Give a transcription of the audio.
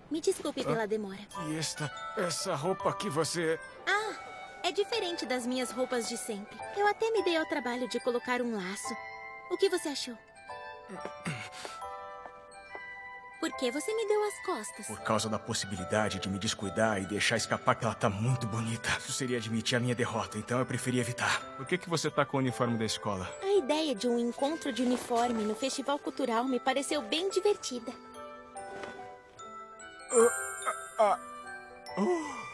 Me desculpe pela demora. E essa roupa que você... Ah, é diferente das minhas roupas de sempre. Eu até me dei ao trabalho de colocar um laço. O que você achou? Por que você me deu as costas? Por causa da possibilidade de me descuidar e deixar escapar que ela tá muito bonita. Isso seria admitir a minha derrota, então eu preferi evitar. Por que você tá com o uniforme da escola? A ideia de um encontro de uniforme no festival cultural me pareceu bem divertida. Oh.